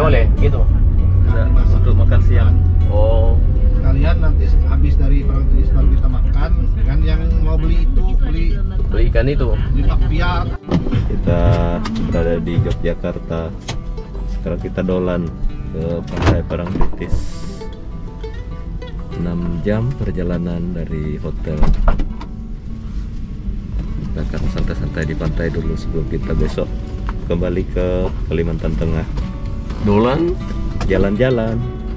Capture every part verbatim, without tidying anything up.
oleh-oleh gitu. Ada untuk makan siang. Oh. Sekalian nanti habis dari perang turis baru kita makan. Dengan yang mau beli itu beli Beli ikan itu. beli bakpia. Kita berada di Yogyakarta. Sekarang kita dolan ke Pantai Parangtritis. enam jam perjalanan dari hotel. Kita akan santai-santai di pantai dulu sebelum kita besok kembali ke Kalimantan Tengah. Dolan. Jalan-jalan.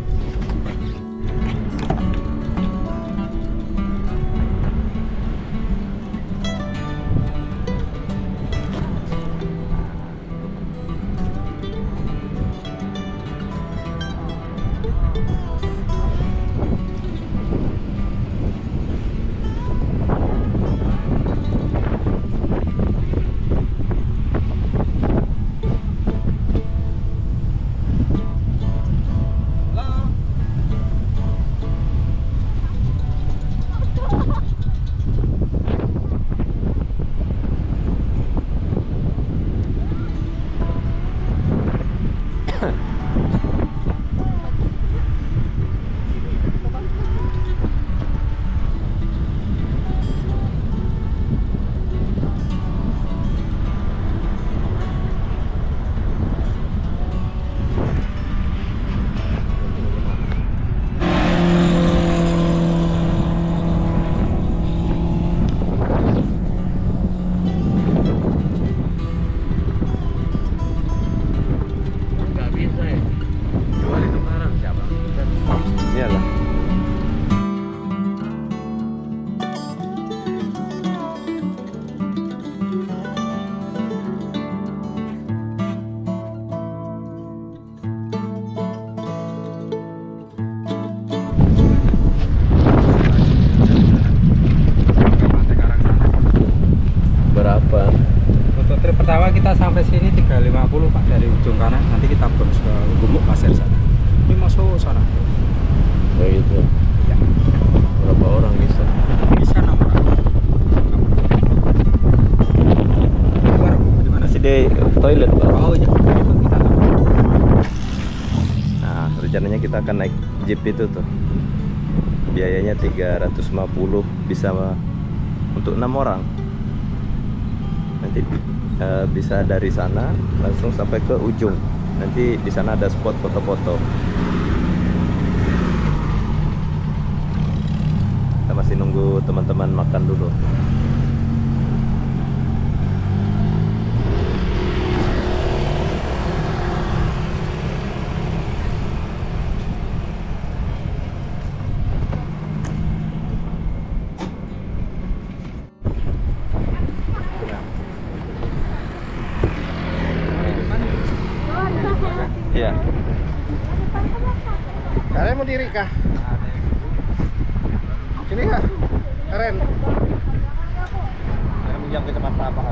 Berapa? Untuk trip pertama kita sampai sini tiga ratus lima puluh Pak dari ujung kanan, nanti kita bonus ke Gumuk Pasir sana. Ini masuk sana. Begitu. Ya. Berapa orang bisa? Bisa enam orang. Luar di mana Masih di toilet, Pak. Oh iya. Kita Nah, rencananya kita akan naik jeep itu tuh. Biayanya tiga ratus lima puluh, bisa untuk enam orang. Nanti uh, bisa dari sana langsung sampai ke ujung. Nanti di sana ada spot foto-foto. Kita masih nunggu teman-teman makan dulu. Iya. Kalian mau diri kah? Sini kah? Keren. Saya minjam kacamata apa?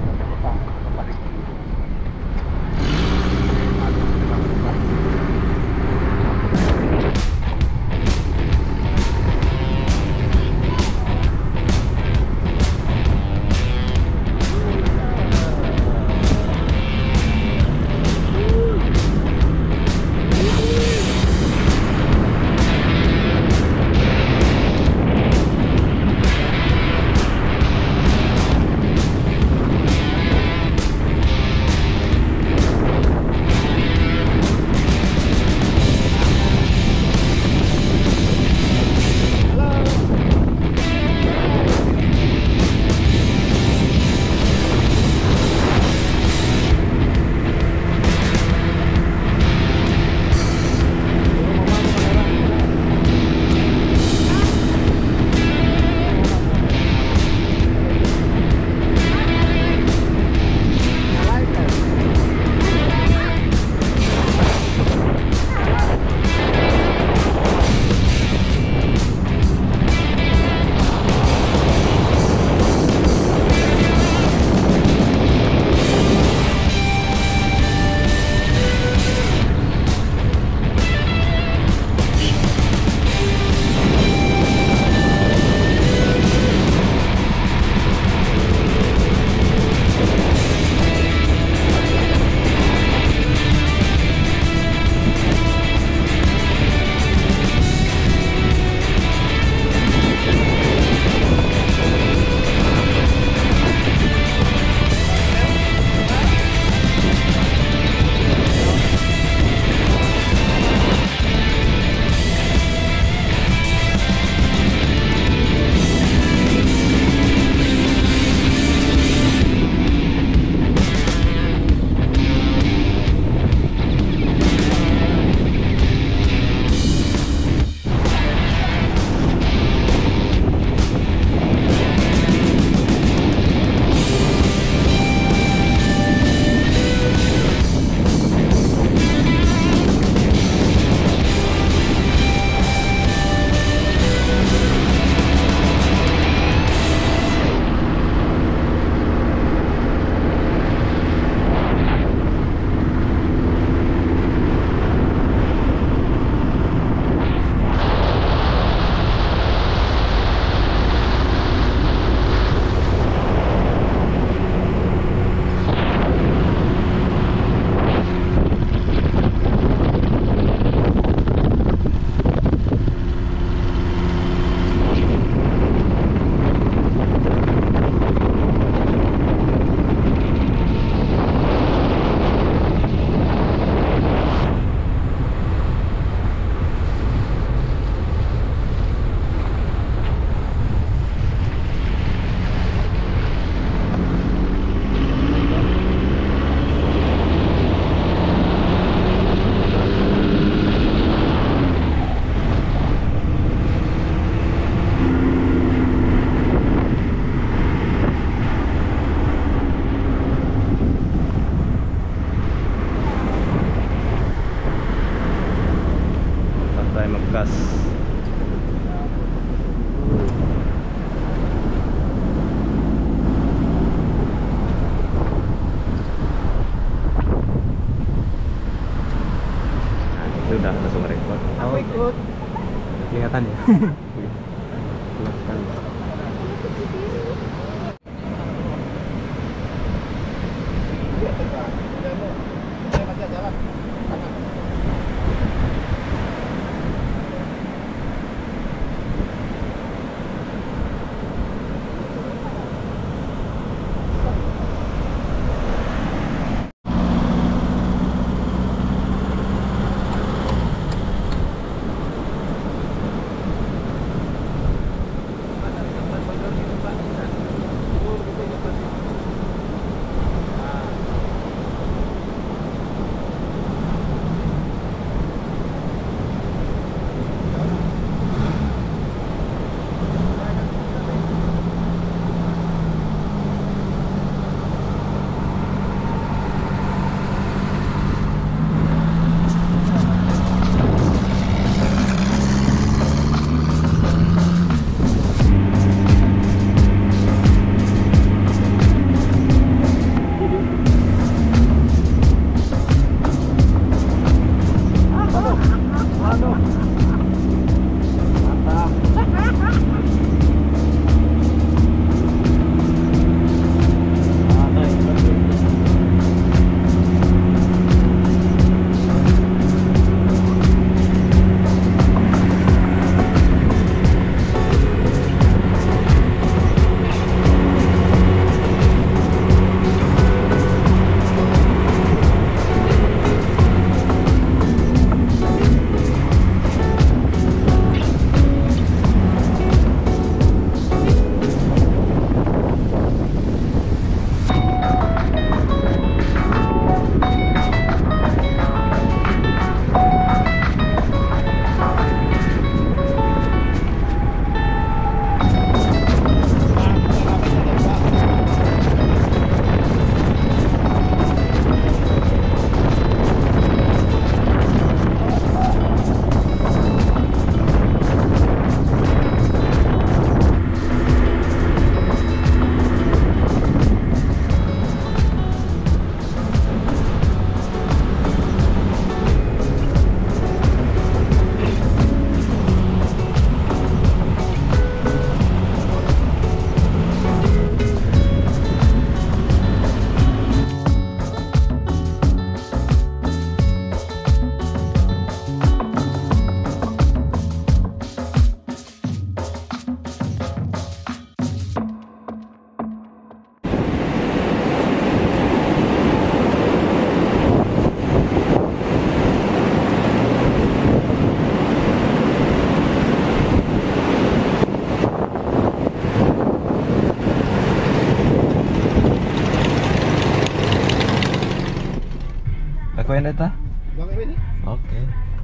Lakuin eta? Bang ini. Oke.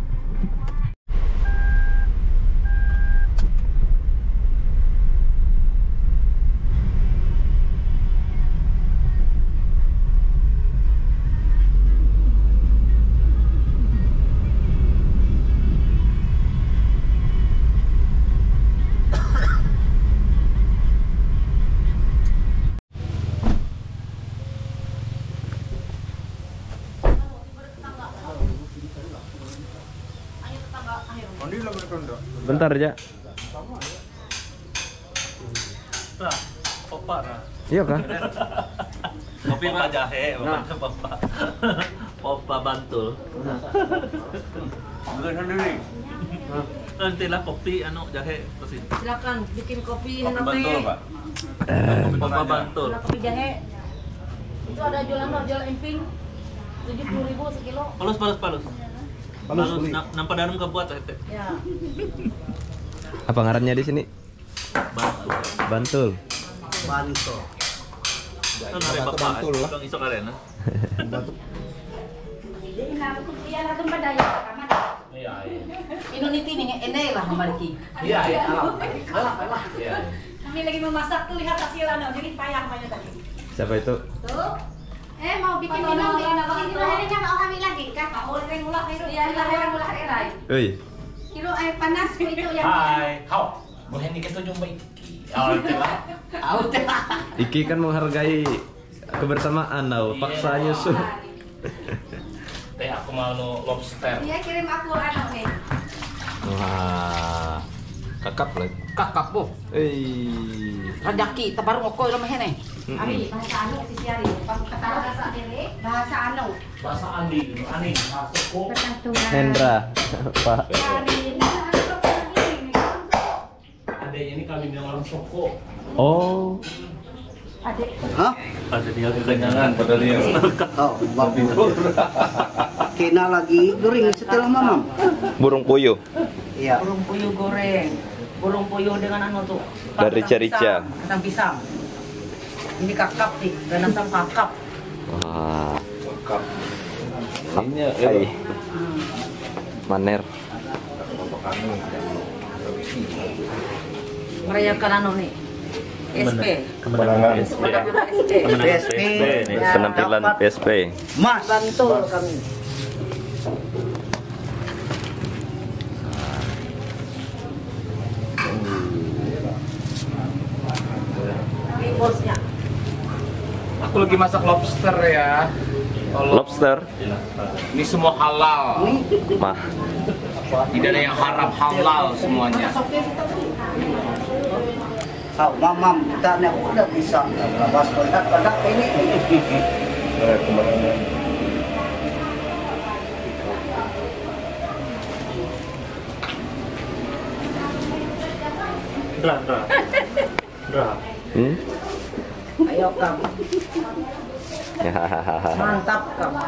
Bentar aja. Nah, opa nah. Iya kan? Kopi mah jahe, bukan opa. Opa Bantul. Bukan sendiri. Nanti lah kopi anu jahe pasti. Silakan bikin kopi Kopi Bantul, Pak. Opa Bantul. Kopi jahe. Itu ada jualan loh, jual emping tujuh puluh ribu sekilo. Palus, palus, palus. Palus, Palus, beli. na- nampak dalam kebuat teh. Ya. Apa ngarannya di sini? Bantul. Bantul. Bantul. Kan ada bapak, Bantul lah. Bang Isok arena. Bantul. Iya, iya. Inuniti nih, ene lah kembali. Iya, iya. Alah, alah. Iya. Kami lagi memasak tuh, lihat hasilnya, jadi payah banyak tadi. Siapa itu? Tuh. Eh mau bikin Patona, minum patona, bikin patona. akhirnya mau kami lagi kan? Mau ring ulah itu. Iya, lahir ulah erai. Oi. Kilo air panas itu yang Hai, hao. Boleh nih kita jumpa Iki. Oh, itu lah. Out. Iki kan menghargai kebersamaan tau, paksa nyusul. Teh aku mau no lobster. Iya kirim aku anak nih. Wah. Kakap lagi. Kakak po. Eh. Radaki tabarong ako ilo mahene. Ari, bahasa anu sisi Ari. Kata bahasa diri, bahasa anu. Bahasa ani, ani bahasa ko. Pertantungan. Hendra, Pak. Ari, Adanya ini kami bilang orang Soko. Oh. adik. Hah? Ada dia kekenyangan padahal dia. Oh, bagus. Kena lagi goreng setelah mamam. Burung puyuh. Iya. Burung puyuh goreng. Burung puyuh dengan anu tuh. Dari rica-rica. Kacang pisang. Ini kakap nih, dan asam kakap. Wah. Lengkap. Ini ay. Maner. Merayakan anu nih. S P. Kemenangan P S P. Kemenangan S P. Kemenangan P S P. Ya. Penampilan P S P. Mas. Bantul kami. Ini bosnya. Aku lagi masak lobster ya. Tolong. Lobster. Ini semua halal. Mah. Tidak ada yang haram, halal semuanya. Kau mamam kita nak udah bisa. Lepas kontak kontak ini. Dra, dra. Dra. Hmm? Ayo kamu. Mantap kamu.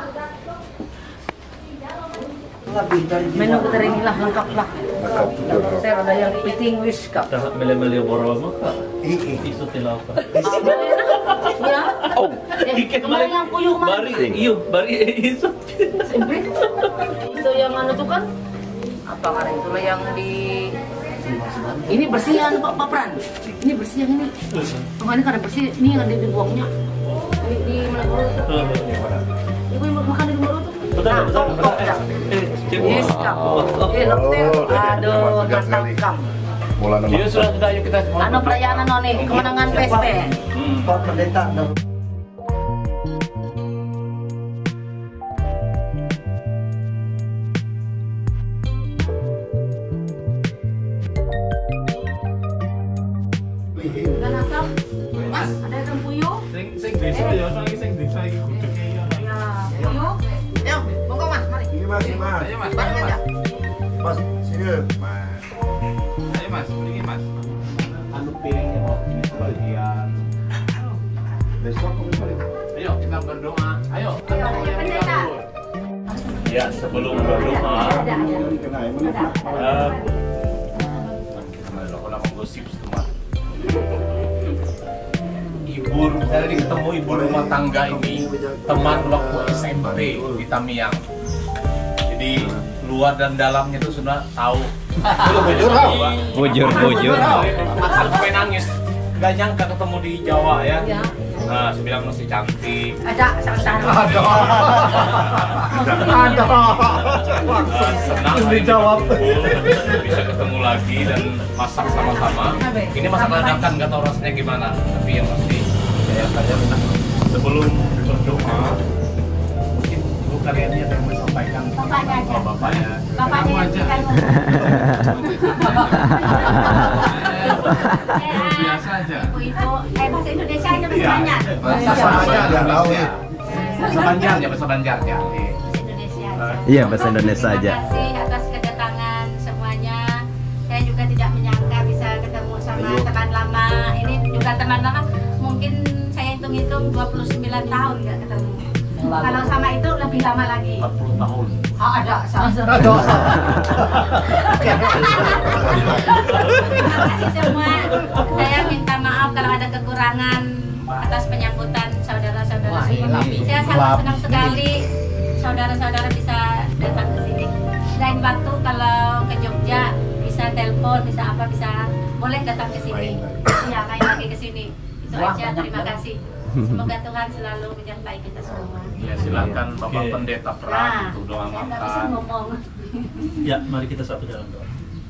Lebih dari Menu kita inilah lengkap lah. Saya ada yang piting wis kap. Dah mele-mele boro mo ka. Ih, Isu tilapa. Ya. Oh. Eh, kemarin yang puyuh kemarin. Bari, iyo, bari isu. Itu yang anu tuh kan? Apa kemarin itu lah yang di ini bersihan Pak Papran. Ini bersihan ini. Kemarin kan ada bersih, ini yang ada dibuangnya. Di, di mana bro? Ibu yang makan di bro tuh. Betul, Nah, betul, kok betul. ya? Eh, cip. Yes, kap. Eh, lobster. Aduh, mantap kam. Iya sudah sudah yuk kita. Anu perayaan anu nih, kemenangan P S P. Pak Pendeta. Dan asam, Mas, ada ikan puyuh? Sing sing desa ya, saiki sing desa iki gudege ya. Ya, puyuh. Ayo, monggo Mas, mari. Ini mas, ini mas. Ayo mas, Mari aja. Mas, sini mas. ayo mas, pergi mas. Anu piringnya mau ini sebagian. Besok aku balik. Ayo kita berdoa. Ayo. Ayo, pendeta. Ya, sebelum berdoa, Ada, ada. Kena yang mana? eh, Kalau orang gosip semua. Ibu, saya tadi ketemu ibu rumah tangga ini teman waktu S M P di Tamiang. Jadi luar dan dalamnya itu sudah tahu. Bujur, Bujur, bujur. Asal sampai nangis. Gak nyangka ketemu di Jawa ya. Ya. Nah, saya bilang masih cantik. Ada, sama-sama. Ada. Ada. Senang dijawab. Bisa ketemu lagi dan masak sama-sama. Ini masak dadakan, nggak tahu rasanya gimana. Tapi yang pasti saya saja sebelum berdoa, mungkin ibu kalian ada yang mau sampaikan Bapaknya aja. sama bapaknya. Bapaknya yang aja. bukan Biasa aja. ibu-ibu, eh bahasa Indonesia aja bahasa Iya. banyak. Bahasa Banyak, nggak tahu ya. Bahasa Banjar ya, bahasa Banjar ya. Bahasa Indonesia aja. Iya, bahasa Indonesia aja. Terima kasih atas kedatangan semuanya. Saya juga tidak menyangka bisa ketemu sama teman lama. Ini juga teman lama. Mungkin saya hitung-hitung dua puluh sembilan tahun nggak ketemu. Kalau sama itu lebih lama lagi. empat puluh tahun. Oh, ada. Sama. Ada. Terima kasih semua. Saya minta maaf kalau ada kekurangan atas penyambutan saudara-saudara semua. Saya sangat senang sekali saudara-saudara bisa datang ke sini. Lain waktu kalau ke Jogja bisa telepon, bisa apa, bisa boleh datang ke sini. Iya, main lagi ke sini. Itu aja. Terima kasih. Semoga Tuhan selalu menyertai kita semua. Ya silakan Bapak Oke. Pendeta Nah, Peran untuk doa saya nggak bisa makan. ngomong. ya, mari kita satu dalam doa.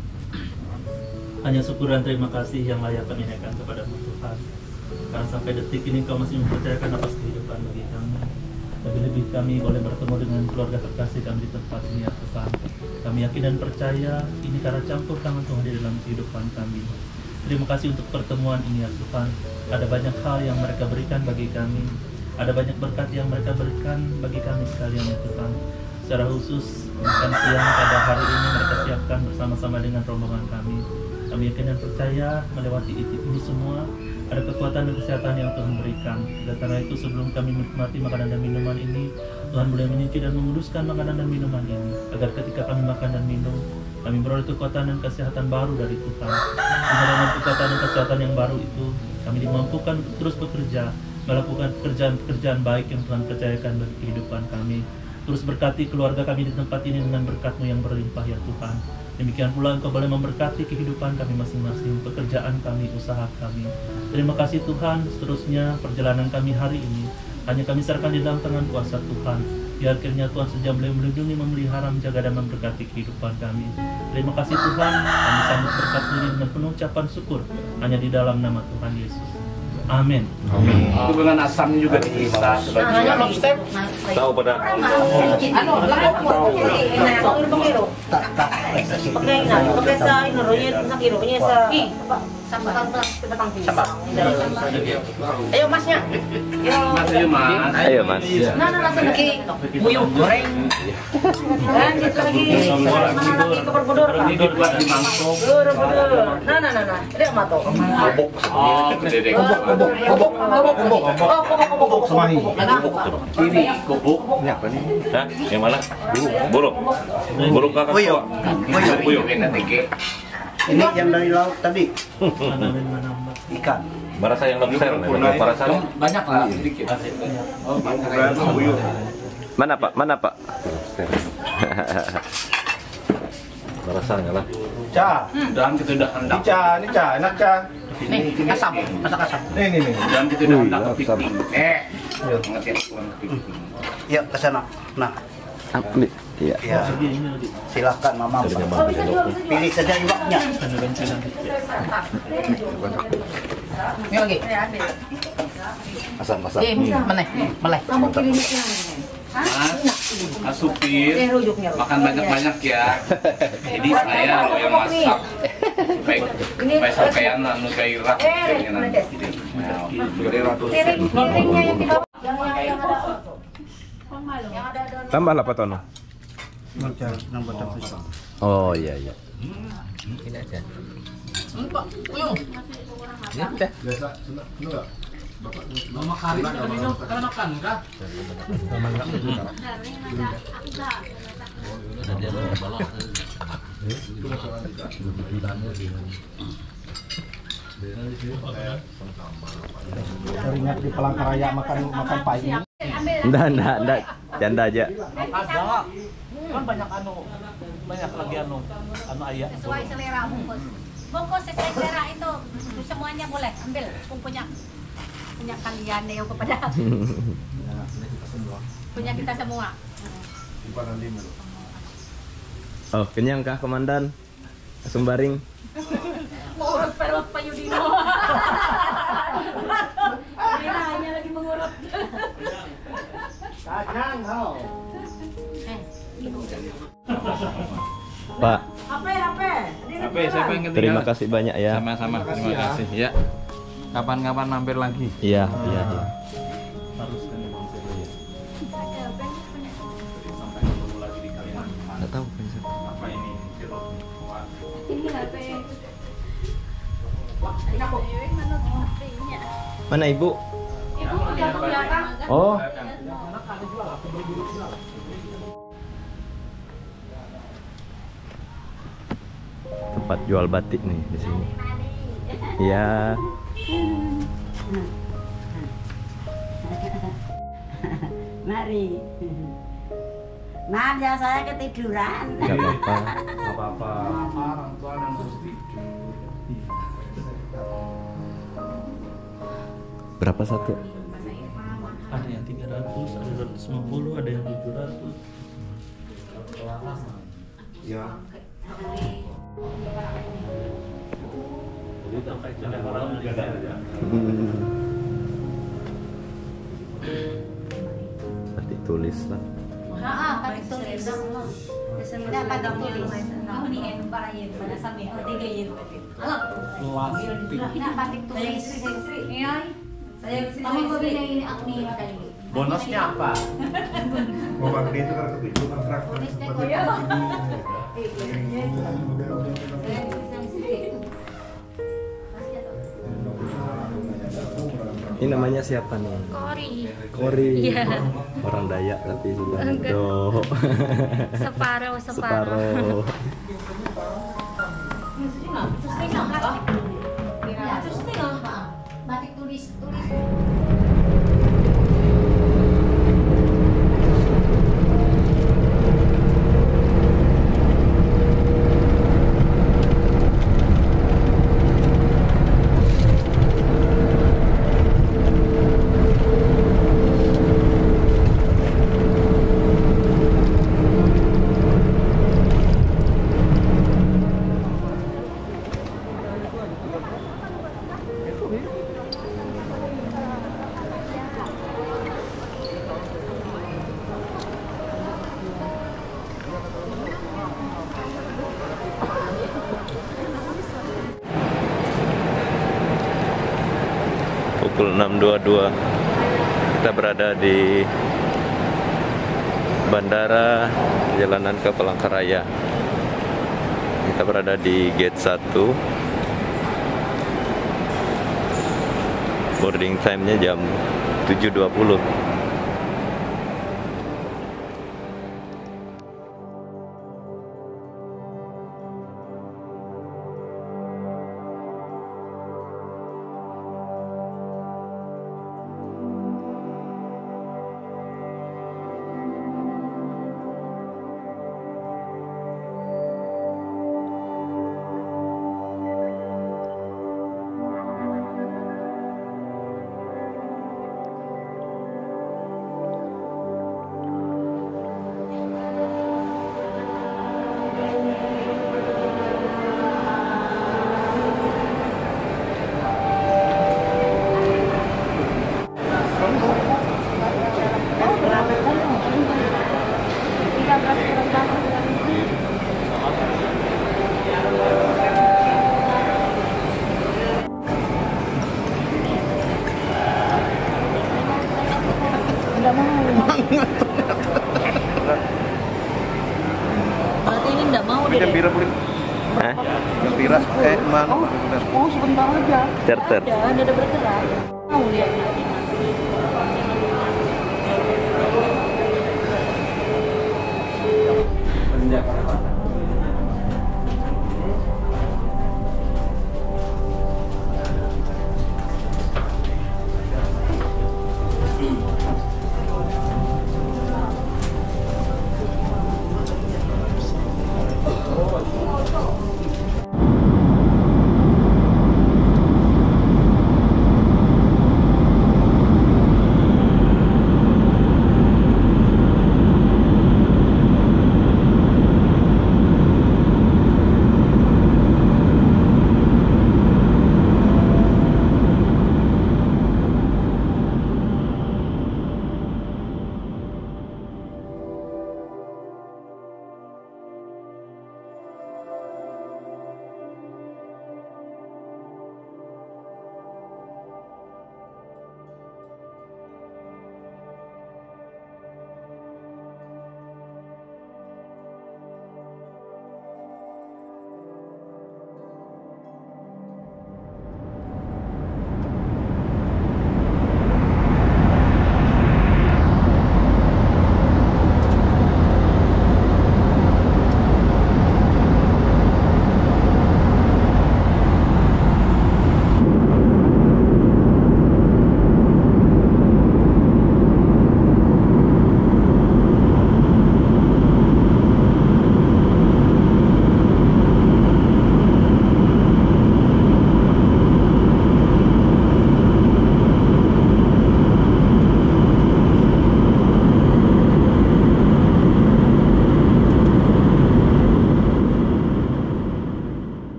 Hanya syukur dan terima kasih yang layak kami naikkan kepada Tuhan. Karena sampai detik ini Kau masih mempercayakan nafas kehidupan bagi kami. Lebih-lebih kami boleh bertemu dengan keluarga terkasih kami di tempat ini ya Tuhan. Kami yakin dan percaya ini karena campur tangan Tuhan di dalam kehidupan kami. Terima kasih untuk pertemuan ini ya Tuhan. Ada banyak hal yang mereka berikan bagi kami. Ada banyak berkat yang mereka berikan bagi kami sekalian ya Tuhan. Secara khusus makan siang pada hari ini mereka siapkan bersama-sama dengan rombongan kami. Kami yakin dan percaya melewati ini semua ada kekuatan dan kesehatan yang Tuhan berikan. Dan karena itu sebelum kami menikmati makanan dan minuman ini, Tuhan boleh menyuci dan menguduskan makanan dan minuman ini, agar ketika kami makan dan minum, kami beroleh kekuatan dan kesehatan baru dari Tuhan. Dengan kekuatan dan kesehatan yang baru itu, kami dimampukan untuk terus bekerja, melakukan pekerjaan-pekerjaan baik yang Tuhan percayakan bagi kehidupan kami. Terus berkati keluarga kami di tempat ini dengan berkat-Mu yang berlimpah ya Tuhan. Demikian pula Engkau boleh memberkati kehidupan kami masing-masing, pekerjaan kami, usaha kami. Terima kasih Tuhan, seterusnya perjalanan kami hari ini hanya kami serahkan di dalam tangan kuasa Tuhan. Biar kiranya Tuhan saja boleh melindungi, memelihara, menjaga dan memberkati kehidupan kami. Terima kasih Tuhan, kami sambut berkat ini dengan penuh ucapan syukur hanya di dalam nama Tuhan Yesus. Amin. Amin. Hubungan asamnya juga dipisah sebagian. Tahu pada Ano, lakot mo. Ina, kung ano kilo? Tak, tak. Pakai na, pakai sa inurunya sa kilo niya sa sa batang batang pisang. Ayo masnya. Mas, ayo mas. Ayo Mas. Nah, nah, nasa lagi buyog goreng. Dan dito lagi lagi kapur-budur. Ini dibuat di mangkok. Budur-budur. Nah, nah, nah, nah. Ini apa to? Bobok. Oh, gede-gede. Bobok, bobok, bobok, Oh, bobok, bobok. Semahi. Ini bobok. Ini apa nih? Hah? Yang mana? Buruk. Buruk kakak. Buyuk. Buyuk. Buyuk. Ini teke. Ini yang dari laut tadi. Ikan. Barasa yang lobster. Barasa banyak lah. Sedikit. Oh, banyak. Mana Pak? Mana Pak? Barasanya lah. Ca. Dan kita udah hendak. Ini ca, ini ca, enak ca. Nih, asam, masak asam. Nih, nih, nih. Dan kita udah hendak ke piknik. Eh, ngerti aku ke piknik. Yuk ke sana. Nah, Ambil. Iya. ya. Silakan Mama. Pilih saja iwaknya. Ini lagi. Asam, asam. Eh, mana? Malay. Kamu pilih ini. Mas, Mas Supir, Eh, rujuknya. makan banyak-banyak ya. Jadi saya loh yang masak. Supaya supaya sampean anu gairah. kayaknya nanti. Nah, Piringnya yang di bawah. Yang ada. Tambah lah Pak Tono. Oh iya iya. Ini aja. Ini udah. Mama kari kita minum karena makan kah? Teringat di Palangkaraya makan makan pai ini. Enggak, enggak, enggak. Canda aja. Ada. Kan banyak anu, banyak lagi anu, anu ayam. Sesuai selera bungkus. Bungkus sesuai selera itu semuanya boleh ambil. Kung punya punya kalian ya kepada punya kita semua. Oh, kenyang kah Komandan? Langsung baring. Mengurut perut Pak Yudino. Hanya lagi mengurut. Kacang kau. Pak, Apa apa? Apa saya pengen terima kasih banyak ya. Sama-sama, terima kasih ya. Kapan-kapan mampir lagi. Iya, iya, iya. Harus kan ya mampir ya. Sampai ketemu lagi di Kalimantan. Enggak tahu kan siapa. Apa ini? Jeruk. Ini H P. Mana Ibu? Ibu udah ke belakang. Oh, tempat jual batik nih di sini. Iya. Mari. Maaf ya saya ketiduran. Enggak apa-apa. Enggak apa-apa. Orang tua yang harus tidur. Berapa satu? Ada yang tiga ratus, ada dua ratus lima puluh, ada yang tujuh ratus. Ya. Jadi sampai celah orang juga ada. Batik tulis lah. Ah, batik tulis. Tidak batik tulis. Kamu nih yang para yang pada sampai oh tiga yang batik. Halo. Tidak batik tulis. Iya. Saya kamu kok bilang ini aku nih kali ini. Bonusnya apa? Mau pakai itu kan kepicu kontrak. Bonusnya kok ya? Ini namanya siapa nih? Kori. Kori. Iya. Orang Dayak tapi sudah Enggak. doh. Separuh, separuh. Separuh. Batik tulis tulis. Pukul enam dua puluh dua kita berada di bandara perjalanan ke Palangkaraya. Kita berada di gate satu. Boarding time-nya jam tujuh dua puluh. Berarti ini enggak mau deh. Gembira boleh. Hah? Gembira eh mana? Oh, sebentar aja. Charter. Ada, ada bergerak. Mau lihat.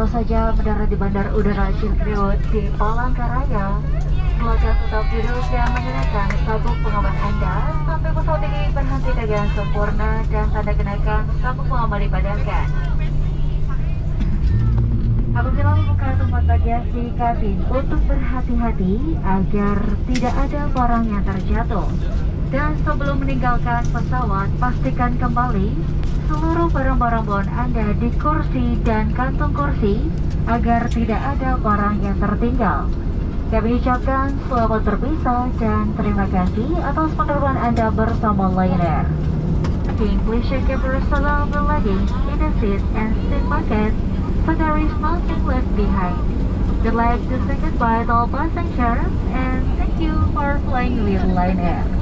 saja mendarat di Bandar Udara Cilikriwut di Palangkaraya, silakan tetap duduk dan menggunakan sabuk pengaman Anda sampai pesawat ini berhenti dengan sempurna dan tanda kenaikan sabuk pengaman dipadamkan. Apabila membuka tempat bagasi kabin untuk berhati-hati agar tidak ada barang yang terjatuh. Dan sebelum meninggalkan pesawat, pastikan kembali seluruh barang-barang bawaan Anda di kursi dan kantung kursi agar tidak ada barang yang tertinggal. Kami ucapkan selamat berpisah dan terima kasih atas penerbangan Anda bersama Lion Air. Please check your personal belongings in the seat and seat pocket so there is nothing left behind. We'd like to say goodbye to all passengers and thank you for flying with Lion Air.